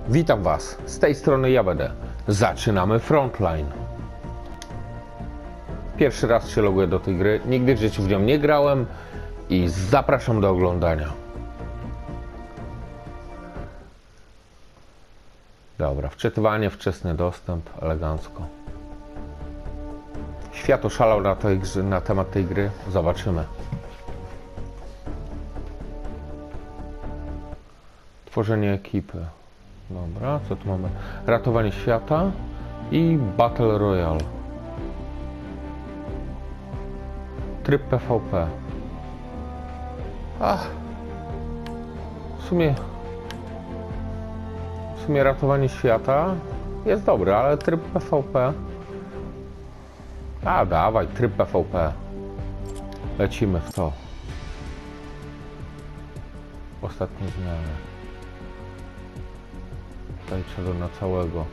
Witam Was, z tej strony ja będę. Zaczynamy Frontline. Pierwszy raz się loguję do tej gry, nigdy w życiu w nią nie grałem i zapraszam do oglądania. Dobra, wczytywanie, wczesny dostęp, elegancko. Świat oszalał na temat tej gry, zobaczymy. Tworzenie ekipy. Dobra, co tu mamy? Ratowanie świata i Battle Royale. Tryb PvP. W sumie ratowanie świata jest dobre, ale tryb PvP. Dawaj, tryb PvP. Lecimy w to. Ostatnie zmiany. Tutaj trzeba na całego.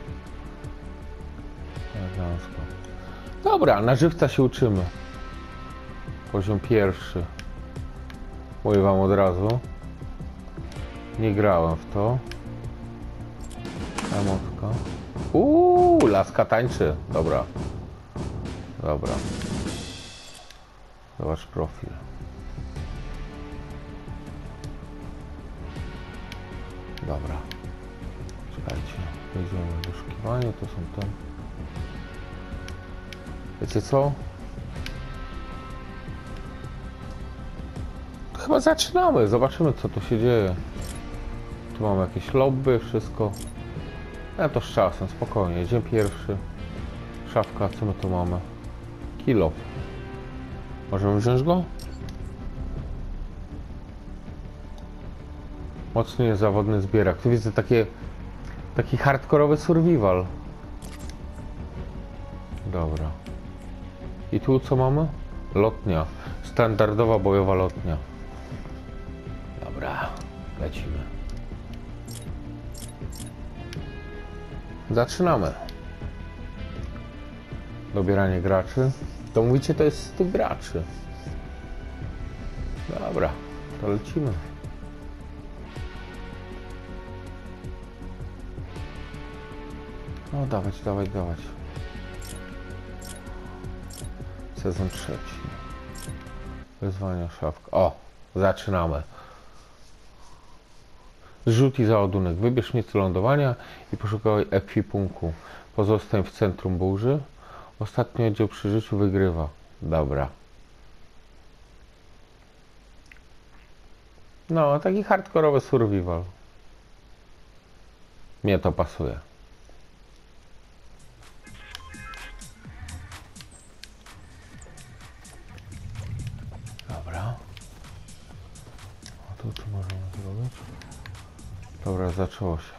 Elegancko. Dobra, na żywca się uczymy. Poziom pierwszy. Mówię wam od razu. Nie grałem w to. Emotka. Laska tańczy. Dobra. Dobra. Zobacz profil. Dobra. Czekajcie. Wejdziemy w wyszukiwanie. To są te. Wiecie co? Chyba zaczynamy. Zobaczymy, co tu się dzieje. Tu mamy jakieś lobby, wszystko. To z czasem, spokojnie. Dzień pierwszy. Szafka, co my tu mamy? Kill-off. Możemy wziąć go? Mocny niezawodny zbierak. Tu widzę taki hardkorowy survival. Dobra. I tu co mamy? Lotnia. Standardowa bojowa lotnia. Dobra. Lecimy. Zaczynamy. Dobieranie graczy. To mówicie, to jest 100 graczy. Dobra, to lecimy. No dawać. Sezon 3. Wyzwania szafka. O, zaczynamy. Zrzuć załadunek. Wybierz miejsce lądowania i poszukaj ekwipunku. Pozostań w centrum burzy. Ostatni oddział przy życiu wygrywa. Dobra. No, taki hardkorowy survival. Mnie to pasuje. Dobra. A tu co możemy zrobić? Dobra, zaczęło się.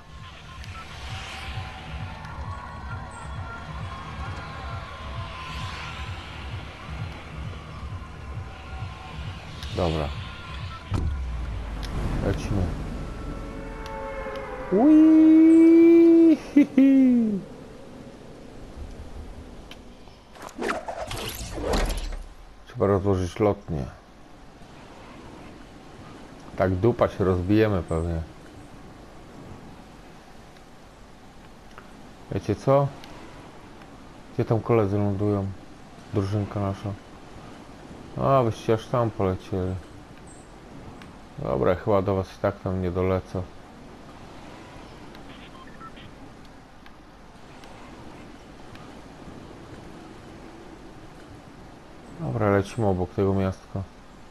Dobra. Lecimy. Trzeba rozłożyć lotnię. Tak dupa się rozbijemy pewnie. Wiecie co? Gdzie tam koledzy lądują? Drużynka nasza. Wyście aż tam polecieli. Dobra, chyba do was i tak tam nie dolecę. Dobra, lecimy obok tego miastka.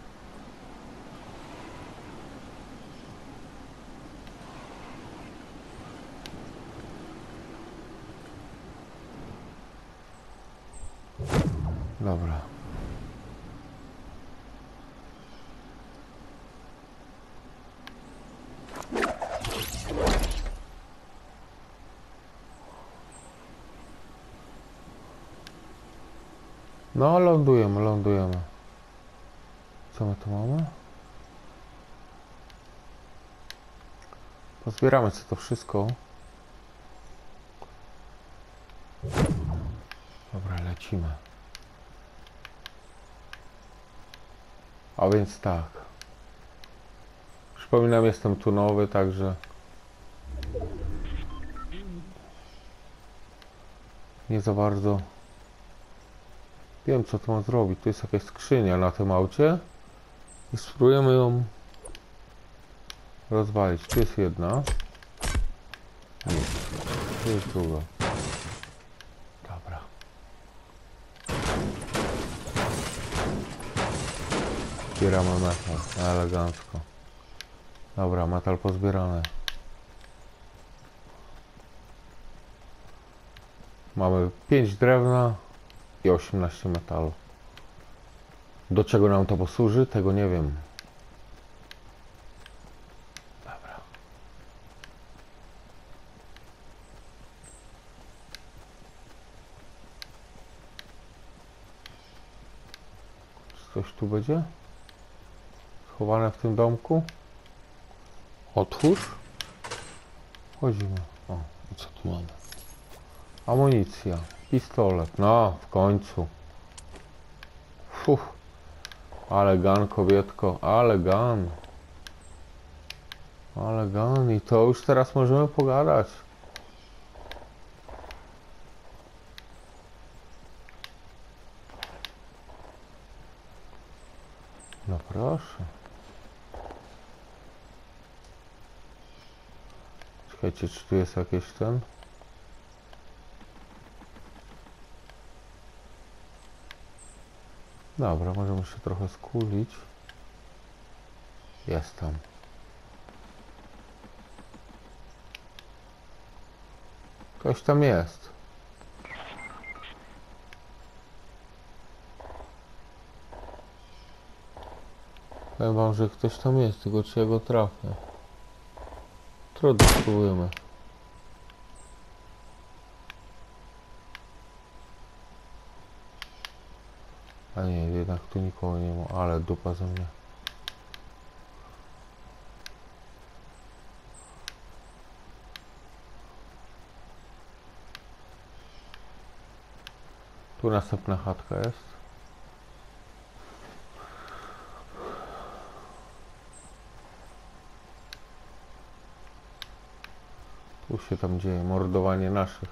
Dobra. No, lądujemy. Co my tu mamy? Pozbieramy sobie to wszystko. Dobra, lecimy. A więc tak. Przypominam, jestem tu nowy, także Nie za bardzo wiem, co tu mam zrobić. Tu jest jakaś skrzynia na tym aucie i spróbujemy ją rozwalić. Tu jest jedna. Nic. Tu jest druga. Dobra. Zbieramy metal. Elegancko. Dobra, metal pozbierany. Mamy 5 drewna i 18 metalu. Do czego nam to posłuży? Tego nie wiem. Dobra. Czy coś tu będzie? Schowane w tym domku? Otwórz. Wchodzimy. O, i co tu mamy? Amunicja. Pistolet. No, w końcu. Fuh. Ale gun, kobietko. Ale gun. Ale gun. I to już teraz możemy pogadać. No proszę. Czekajcie, czy tu jest jakieś ten? Dobra, możemy się trochę skulić. Jest tam. Ktoś tam jest. Powiem wam, że ktoś tam jest, tylko czy ja go trafię. Trudno, spróbujemy. A nie, jednak tu nikogo nie ma, ale dupa ze mnie. Tu następna chatka jest. Tu się tam dzieje mordowanie naszych.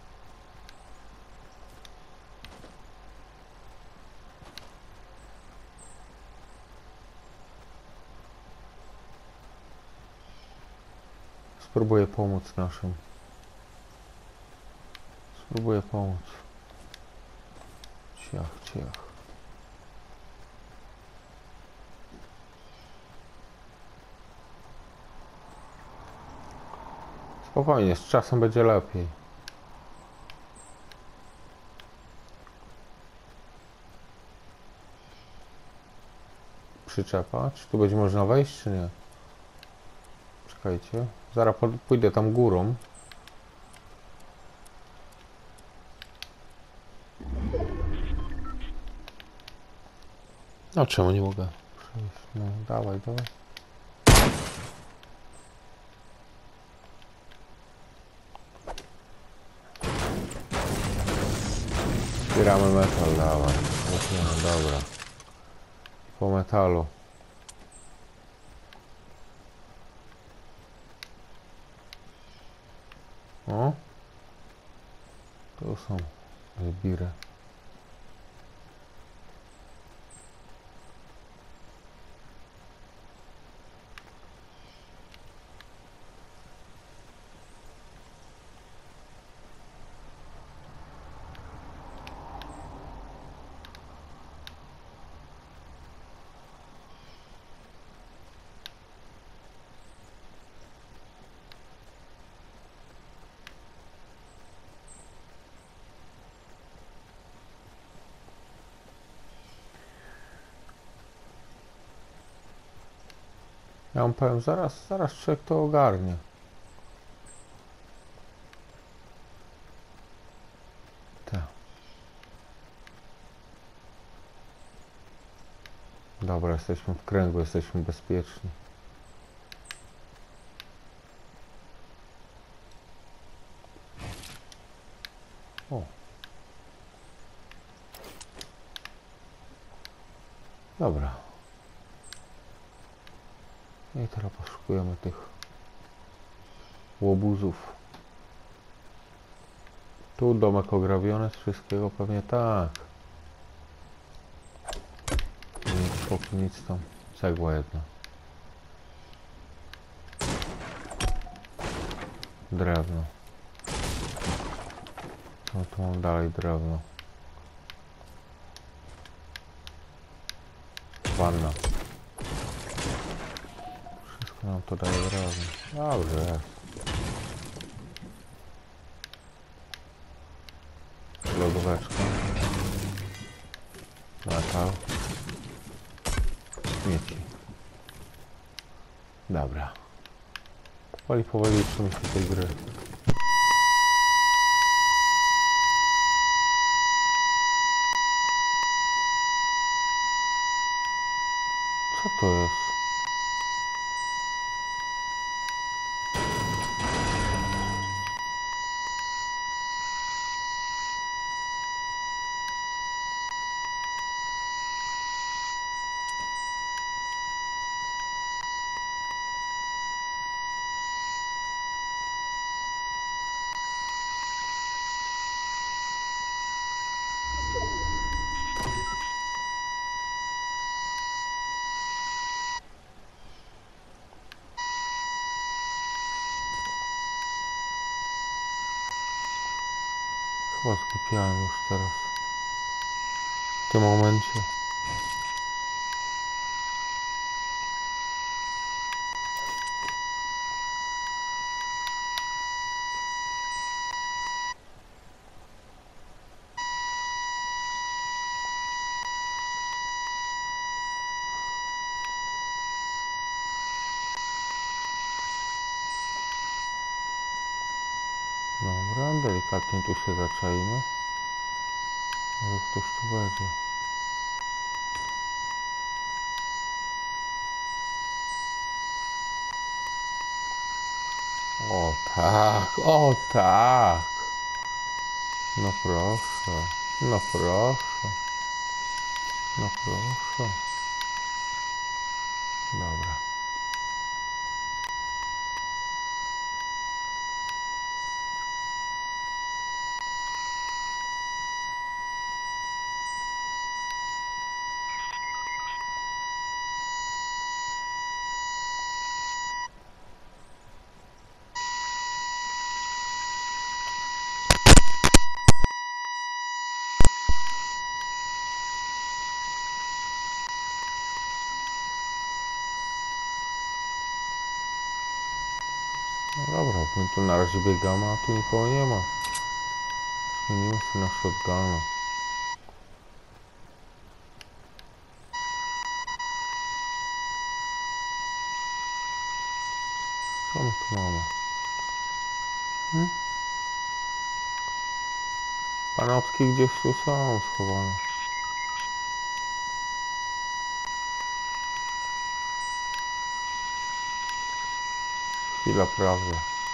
Spróbuję pomóc naszym. Spróbuję pomóc. Ciach, ciach. Spokojnie, z czasem będzie lepiej. Przyczepa? Czy tu będzie można wejść, czy nie? Czekajcie. Zaraz pójdę tam górą. No czemu nie mogę przejść? No dawaj, dawaj. Zbieramy metal, dawaj. Dobra. Po metalu. O. Tu są zbiry. Ja wam powiem, zaraz człowiek to ogarnie. Tak. Dobra, jesteśmy w kręgu, jesteśmy bezpieczni. O. Dobra. I teraz poszukujemy tych łobuzów. Tu domek ograbiony z wszystkiego, pewnie tak. Póki nic tam. Cegła jedna. Drewno. No tu mam dalej drewno. Wanna. Wszystko nam to daje drewno. Dobrze jest. Lodóweczka. Metal. Śmieci. Dobra. Powoli uczymy się tej gry. Co to jest? Chyba zgłupiałem już teraz. W tym momencie. Dobra, delikatnie tu się zaczaimy. Może ktoś tu będzie. O tak, o tak. No proszę, no proszę, no proszę. Dobra. No dobra, my tu na razie biegamy, a tu nikogo nie ma. Zmienimy sobie na shotguna. Co my tu mamy? Panopki gdzieś tu są schowane. Chwila prawdy.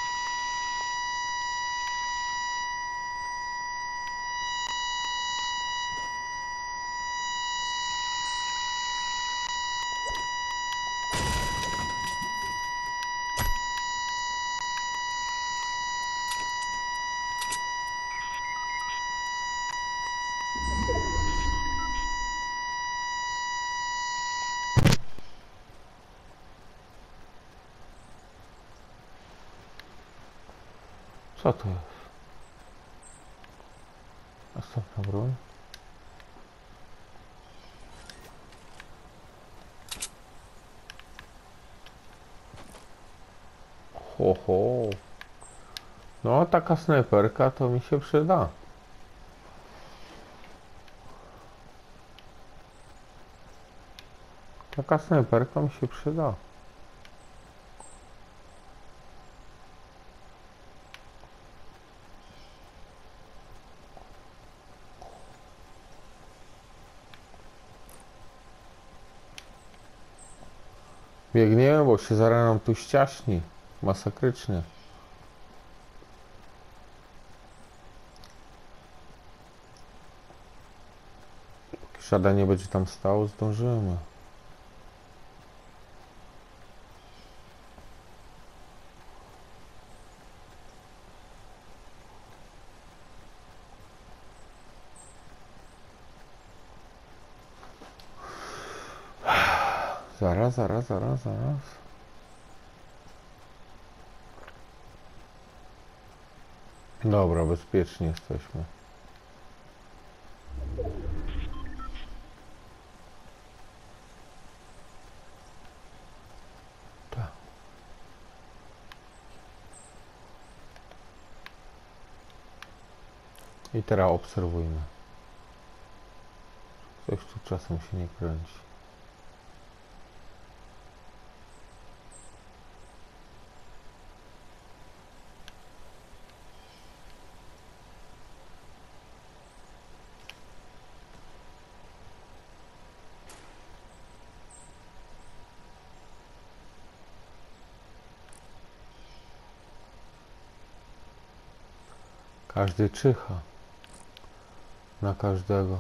Co to jest? Następna broń. Ho, ho. No, taka snajperka to mi się przyda. Taka snajperka mi się przyda. Biegniemy, bo się zaraz nam tu ściaśni. Masakrycznie. Siada nie będzie tam stał, zdążymy. Zaraz, zaraz, zaraz, zaraz. Dobra, bezpiecznie jesteśmy. Tak. I teraz obserwujmy. Coś tu czasem się nie kręci. Każdy czyha na każdego.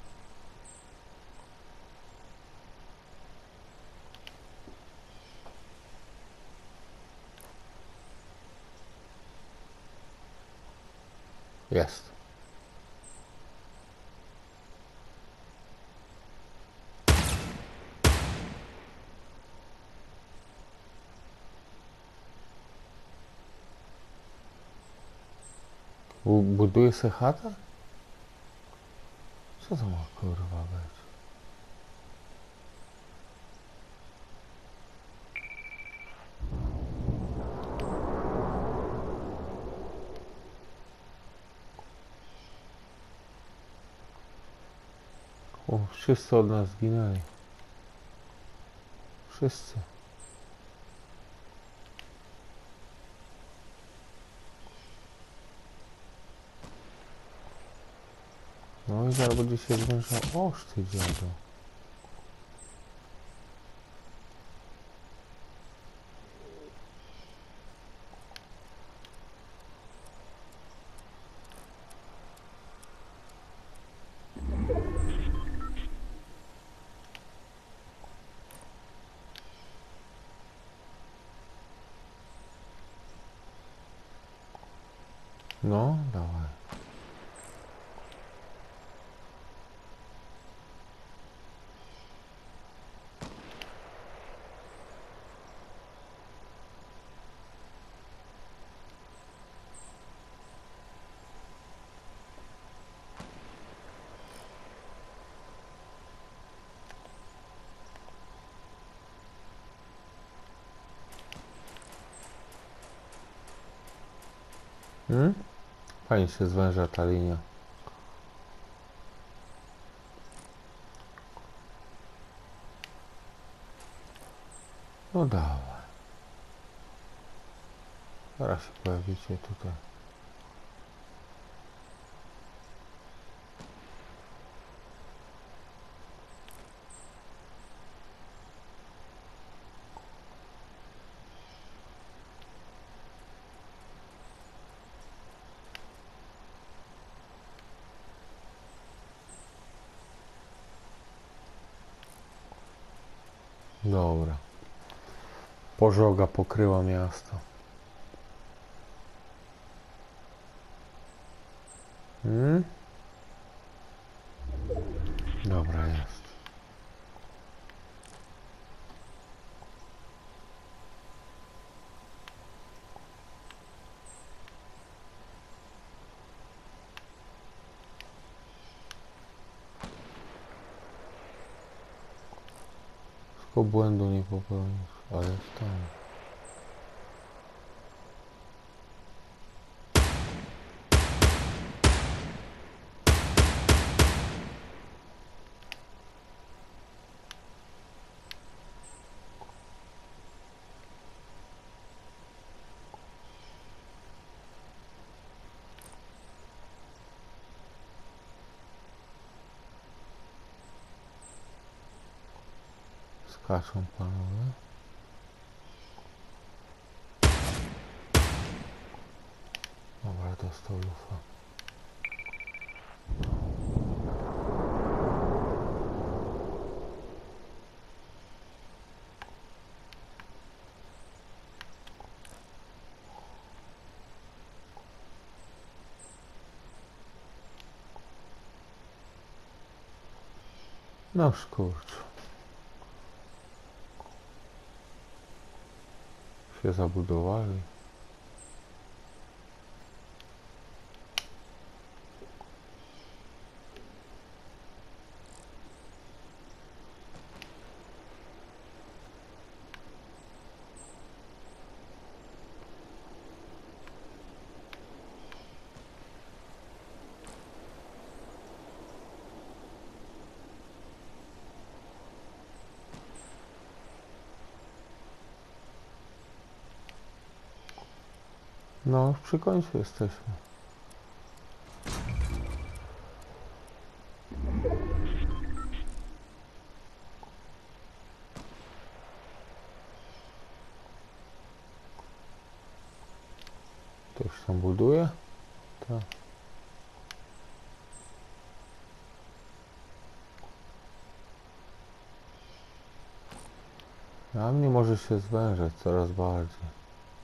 Jest. Buduje se chatę? Co to ma kurwa być? O, wszyscy od nas zginęli. Wszyscy. No i zaraz będzie się zwiększał. Oż ty dziadu. No, dawaj. Hmm? Fajnie się zwęża ta linia. No dawaj. Zaraz się pojawicie tutaj. Dobra. Pożoga pokryła miasto. Hmm? Dobra, jest. Tylko błędu nie popełnisz, ale tam. Skaczą panowie. Dobra, dostał lufa. No skurcz. się zabudowali. No, już przy końcu jesteśmy. To już tam buduje? Tak. A mnie może się zwężać coraz bardziej.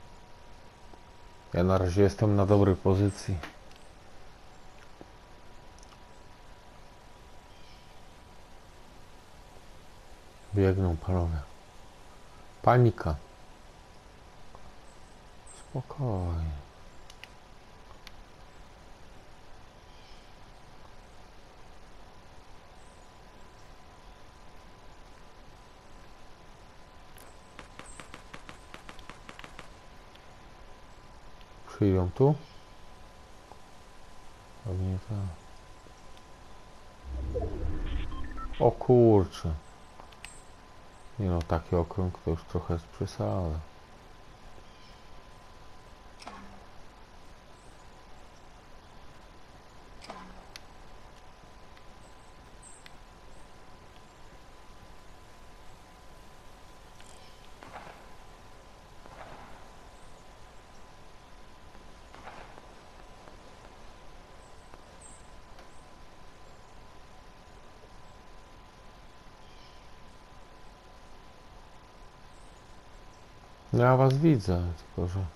Ja na razie jestem na dobrej pozycji. Biegną panowie. Panika. Spokojnie. Przyjdą tu? Pewnie tak. O kurczę. Nie no, taki okrąg to już trochę jest przesada. Ja was widzę, tylko że...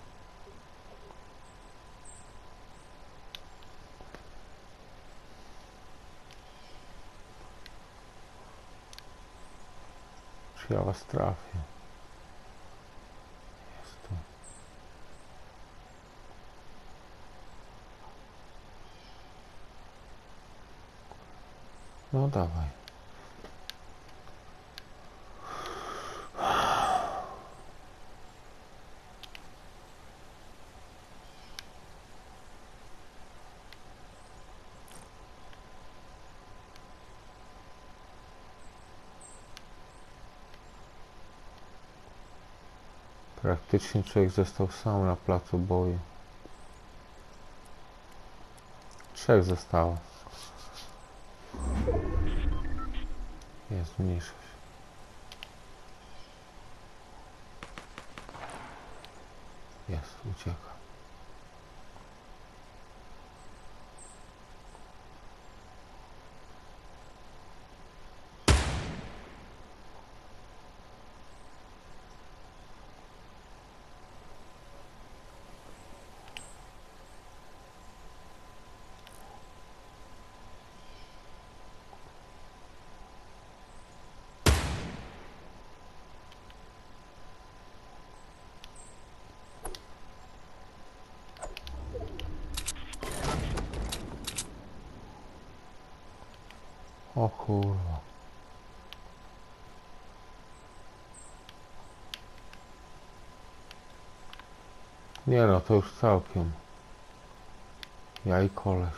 Czy ja was trafię? Jest tu. No dawaj. Praktycznie człowiek został sam na placu boju. 3 zostało. Jest mniejszość. Jest, ucieka. O kurwa. Nie no, to już całkiem. Ja i koleś.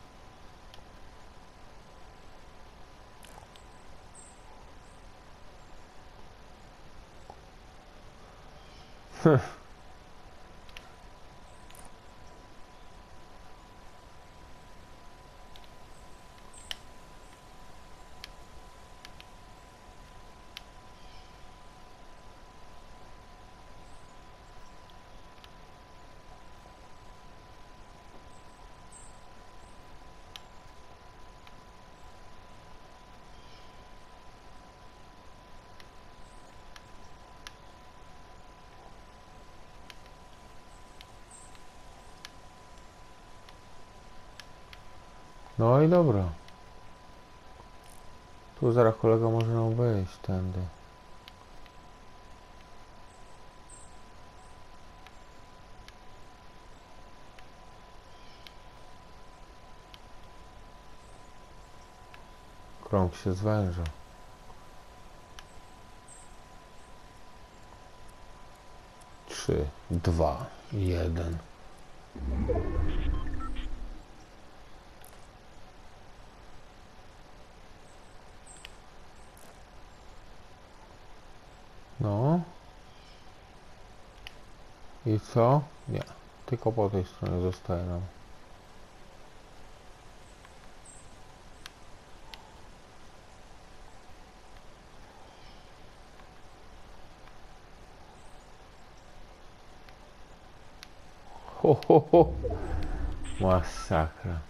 No i dobra. Tu zaraz kolega może nam wejść tędy. Krąg się zwęża. Trzy, dwa, jeden. No. I co? Nie. Tylko po tej stronie zostaje nam. Ho, ho, ho. Masakra.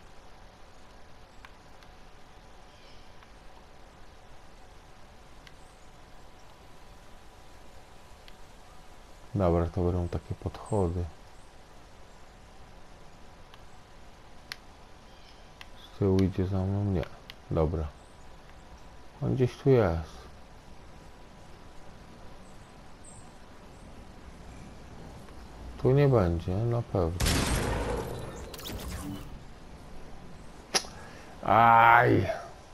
Dobra, to będą takie podchody. Z tyłu idzie za mną? Nie. Dobra. On gdzieś tu jest. Tu nie będzie, na pewno. Aj!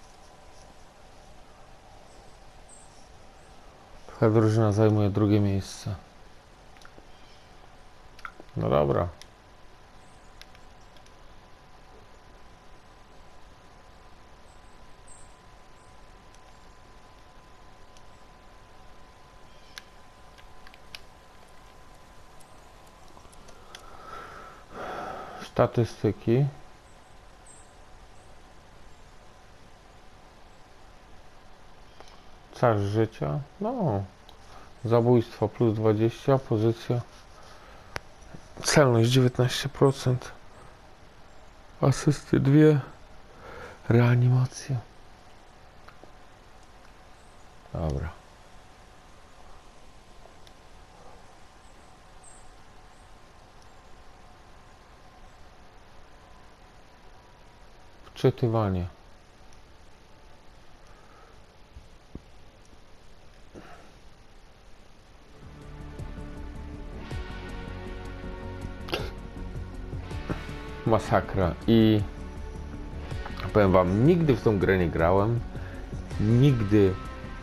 Twoja drużyna zajmuje drugie miejsce. No dobra. Statystyki. Casz życia. No. Zabójstwo plus 20, pozycja. Celność 19%. Asysty 2. Reanimacja. Dobra. Wczytywanie. Masakra. I powiem wam, nigdy w tą grę nie grałem. Nigdy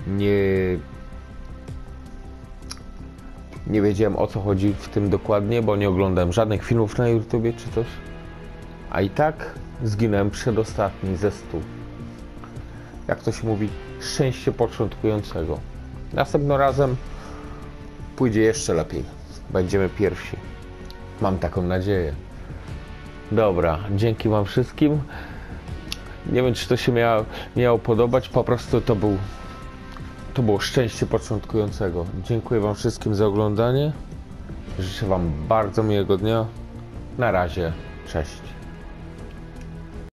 nie wiedziałem, o co chodzi w tym dokładnie, bo nie oglądałem żadnych filmów na YouTubie czy coś. A i tak zginąłem przedostatni ze 100. Jak to się mówi, szczęście początkującego. Następnym razem pójdzie jeszcze lepiej. Będziemy pierwsi. Mam taką nadzieję. Dobra, dzięki wam wszystkim. Nie wiem, czy to się miało podobać. Po prostu to było szczęście początkującego. Dziękuję wam wszystkim za oglądanie. Życzę wam bardzo miłego dnia. Na razie. Cześć.